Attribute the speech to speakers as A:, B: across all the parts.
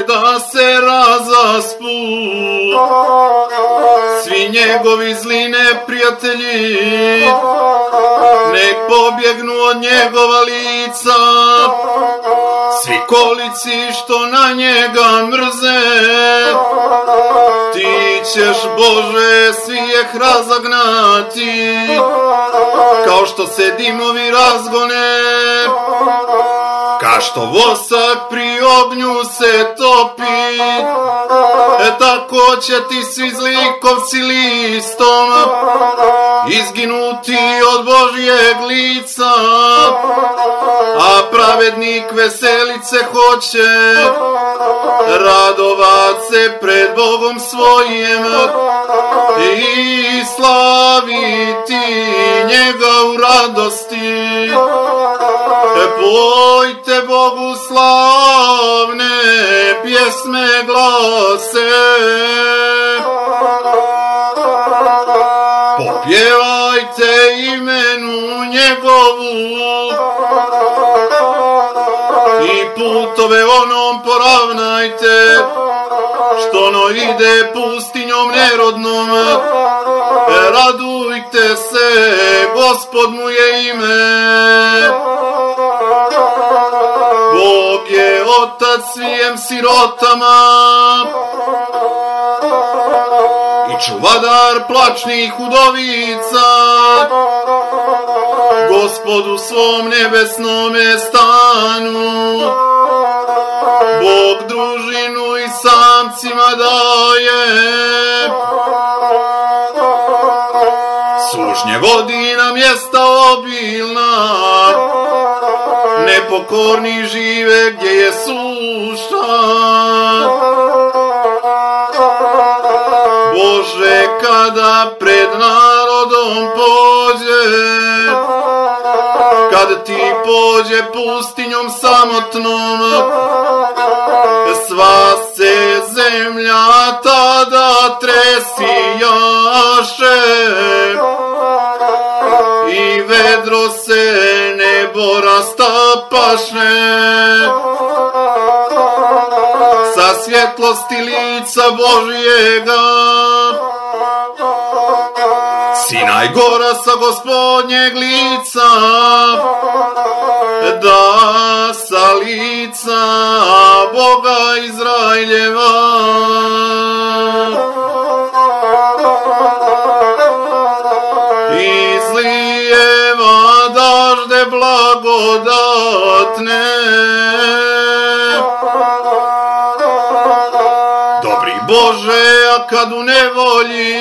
A: da se razaspu svi njegovi zli neprijatelji, nek pobjegnu od njegova lica svi kolici što na njega mrze. Ti ćeš, Bože, svijeh razagnati, kao što se dimovi razgone, kao što vosak pri ognju se topi, tako će ti svi zlikovci listom izginuti od Božjeg lica, a pravednik veselice hoće, radovat se pred Bogom svojim i slaviti njega u radosti. Pojte Bogu slavne pjesme glase, popjevajte imenu njegovu i putove onom poravnajte, što ono ide pustinjom nerodnom. Radujte se, Gospod mu je ime. Bog je otac svijem sirotama i čuvadar plačnih udovica. Gospod u svom nebesnome stanu, Bog družinu i samcima daje. Sužnje vodi na mjesta obilna, nepokorni žive gdje je suša. Bože, kada pred narodom pođe, kad ti pođe pustinjom samotnom, sva se zemlja tada tresijaše i vedro se nebo rastapaše sa svjetlosti lica Božjega. Sinaj gora sa Gospodnjeg lica, da sa lica Boga Izraeljeva. Izlijeva dažde blagodatne, dobri Bože, a kad u nevolji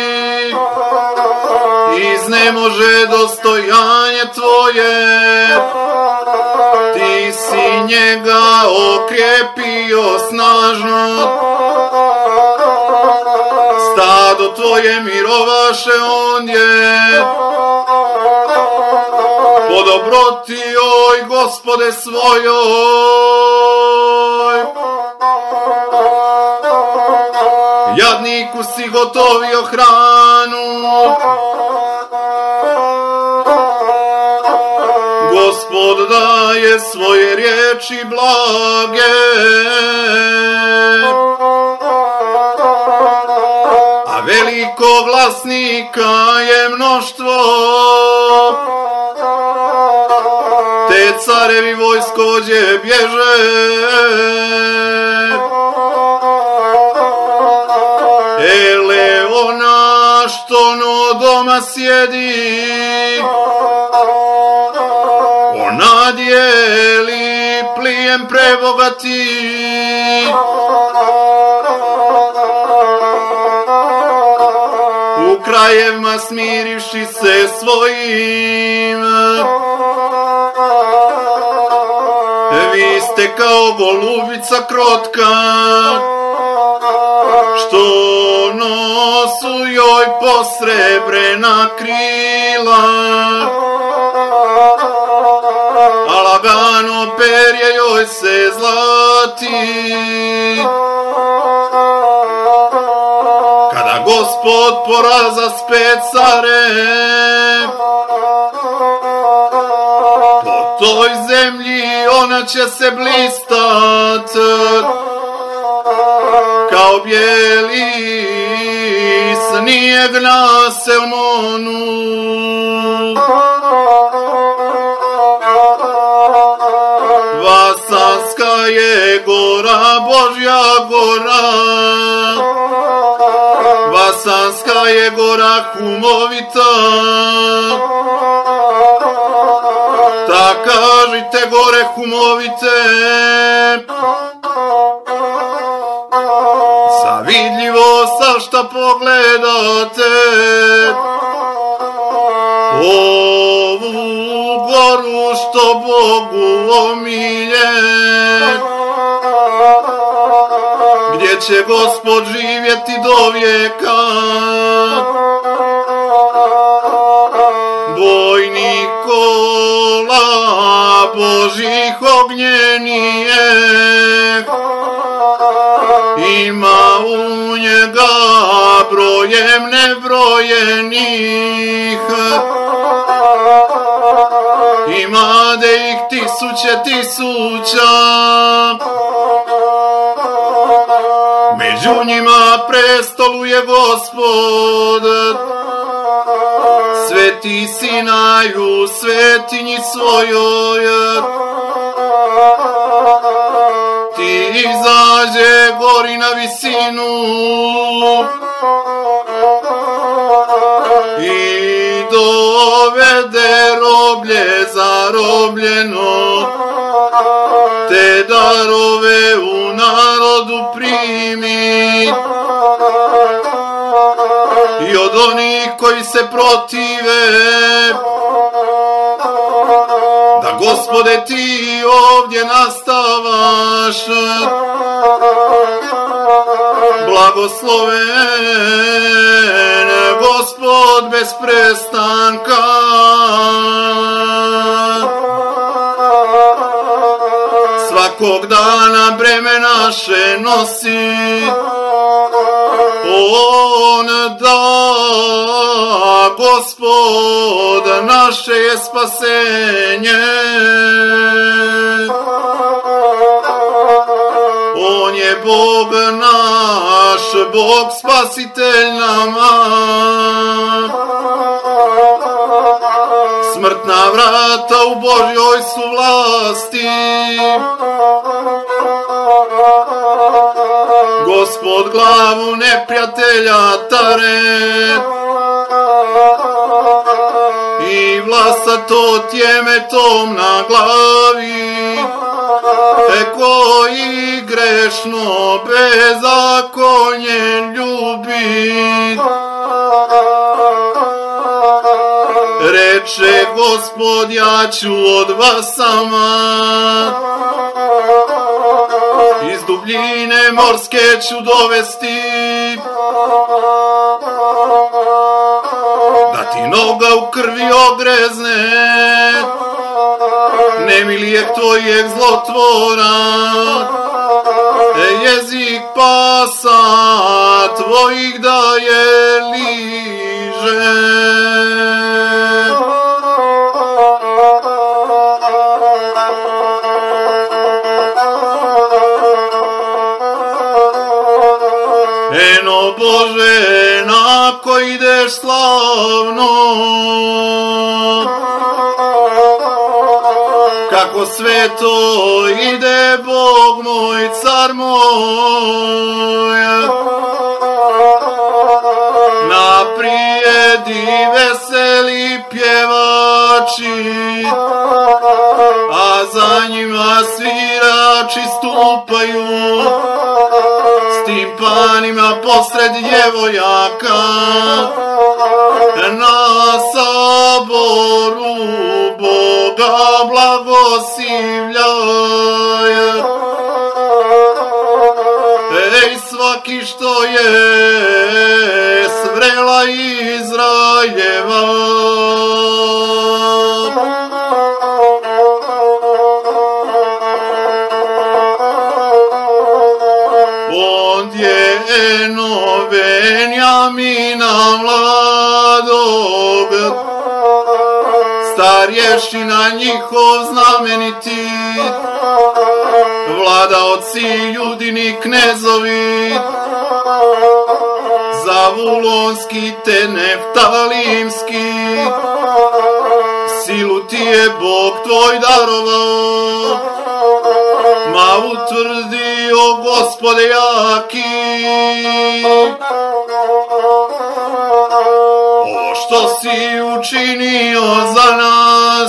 A: iznemože dostojanje Tvoje, Ti si njega okrepio snažno. Stado Tvoje mirovaše ondje, po dobroti, oj Gospode svojoj. Jadniku si gotovio hranu, Gospod daje svoje riječi blage, a veliko glasnika je mnoštvo, te carevi vojskođe bježe. Ele ona što no doma sjedi, ona dijeli plijen prebogati. U krajevima smirivši se svojim, vi ste kao golubica krotka, što nosu joj posrebrena krila, a lagano perje joj se zlati. Kada Gospod poraza spet care, po toj zemlji ona će se blistat, kao bijeli snijeg na Selmonu. Vasanska je gora, Božja gora, Vasanska je gora humovita. Tak kažite gore humovite, zavidljivo sa šta pogledate ovu goru što Bogu omilje, gdje će Gospod živjeti do vijeka. Bojnik kola Božih ognjenije, ima u njega brojem nebrojenih, imade ih tisuće tisuća, među njima prestoluje Gospod. Sveti Sinaj u svetinji svojoj, ti izađe gori na visinu i dovede roblje zarobljeno, te darove u narodu primi. I od onih koji se protive, da Gospode ti ovdje nastavaš, blagosloven Gospod bez prestanka. Svakog dana breme naše nosi, on da, Gospod naše je spasenje. On je Bog naš, Bog spasitelj nama. Smrtna vrata u Božjoj su vlasti, Gospod glavu neprijatelja tare i vlasato tjemetom na glavi, koji grešno bezakonje ljubi. Reče Gospod, ja ću od vas sama, iz dubljine morske ću dovesti, da ti noga u krvi ogrezne, nemilijek tvojeg zlotvora, jezik pasa tvojih da je liže. Eno Bože, nako ideš slavno, kako sveto ide Bog moj, car moj. Naprijedi veseli pjevači, a za njima svirači stupaju, s timpanima posred djevojaka, na saboru Boga blagoslivljaj. Ej, svaki što je svrela Izraeljeva, od je eno Benjamina mladog, starješina njihov znameniti, vladaoci judini knezovi, Zavulonski te Neftalimski, silu ti je Bog tvoj darovao, ma utvrdio Gospode jaki. O što si učinio za nas,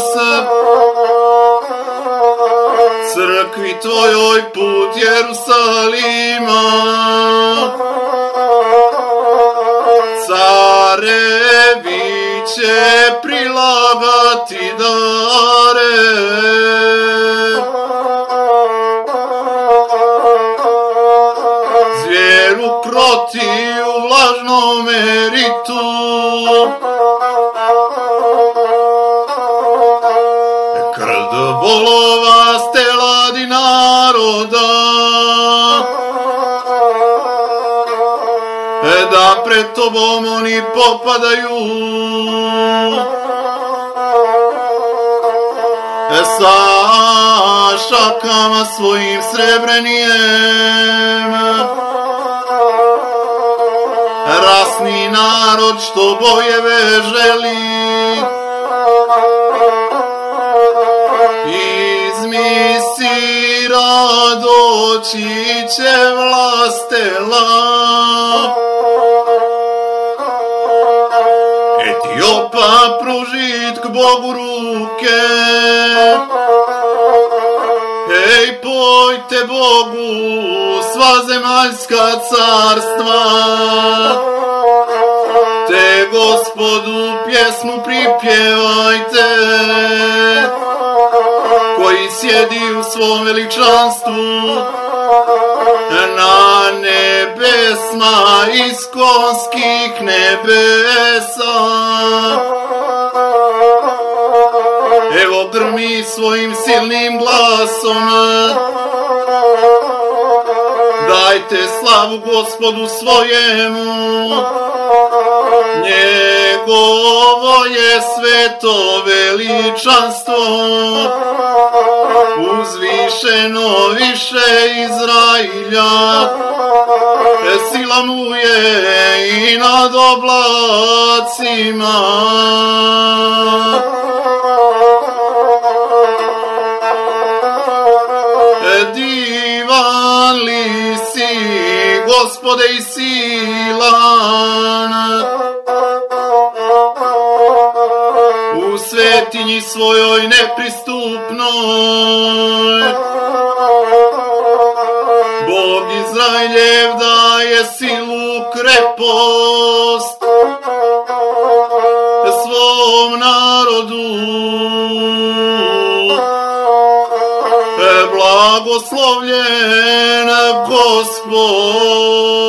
A: crkvi tvojoj put Jerusalima, carevi će prilagati dare, zvjeru kroti u vlažnom ritu, krd bolova steladi naroda, da pred tobom oni popadaju, sa šakama svojim srebrenijem, rasni narod što bojeve želi, iz Misira doći će vlastela, Etiopa pružit k Bogu ruke, hej pojte Bogu sva zemaljska carstva, te Gospodu pjesmu pripjevajte, koji sjedi u svom veličanstvu na nebesma iskonskih nebesa. Evo grmi svojim silnim glasom, dajte slavu Gospodu svojemu, njegovo je sveto veličanstvo, uzvišeno više Izrailja, sila mu je i nad oblacima. Divan li si, Gospode, i silan, u svetinji svojoj nepristupnoj, Bog Izraeljev daje silu, krepost svom narodu. Blagoslovljen Gospod.